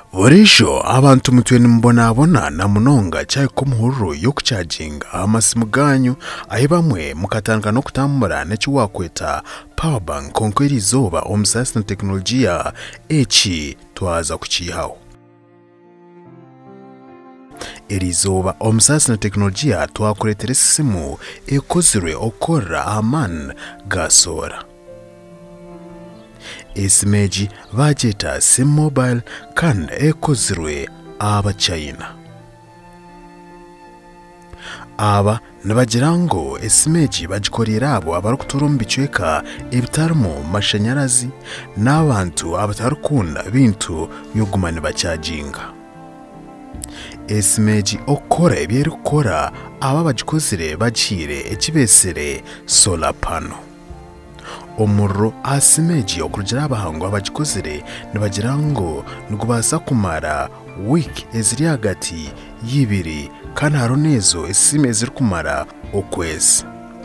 Vorisho abantu mutweni mbonabona na munonga chai kumuhuru yokucharginga amasimu ganyu aho bamwe mukatanga no kutambura n'eki wakweta powerbank konkwera izuba omusasi na teknologiya eki twaza kukihaho. Eri izuba omusasi na teknologiya twakuretera esimu ekozirwe okukora amani ga solar. Esimu egi bagyeta sim mobile kandi ekozirwe Abachina. Aba nibagira ngu esimu egi bagikorera abo abarikutura omu bicweka ebitarimu mashanyarazi n'abantu abatarikunda bintu by'okuguma nibacharginga. Esimu egi okukora ebi erikukora aba bagikozire bagihiire ekibesire solar panel. Omurro asimu egi okurugira abahango abagikozire nibagira ngu nigubaasa kumara week eziri hagati y'ibiri kandi hariho n'ezo esimu ezirikumara okwezi.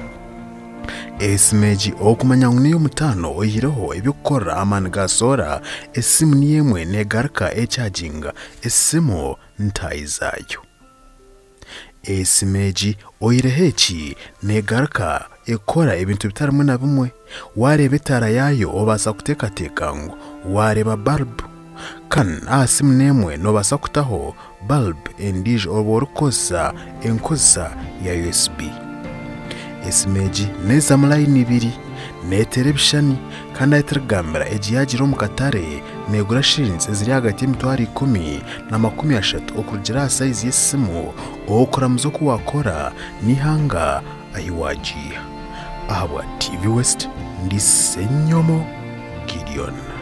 Esimu egi okumanya ngu niyo mutaano oyihireho ebyokukora amani ga solar, esimu niyo emwe negaruka echarginga esimu ntaahi zaayo. Esimu egi oyihireho eki negaruka ekora ebintu bitarimu na bimwe. Wareeba etaara yaayo obaasa kuteekateeka ngu wareeba bulb kandi aha simu n'emwe nobaasa kutaho bulb endiijo oba orikukozesa enkozesa ya USB. Esimu egi nezamu layini ibiri neetera ebishushani kandi ahi turikugambira egi yagira omu katare negura shiringi eziri hagati y'emitwaro 10 na 30 okurugira aha sayizi y'esimu okuramuza oku wakora n'ihanga ahi wagiiha. Aha bwa TV West ndi Senyomo Gideon.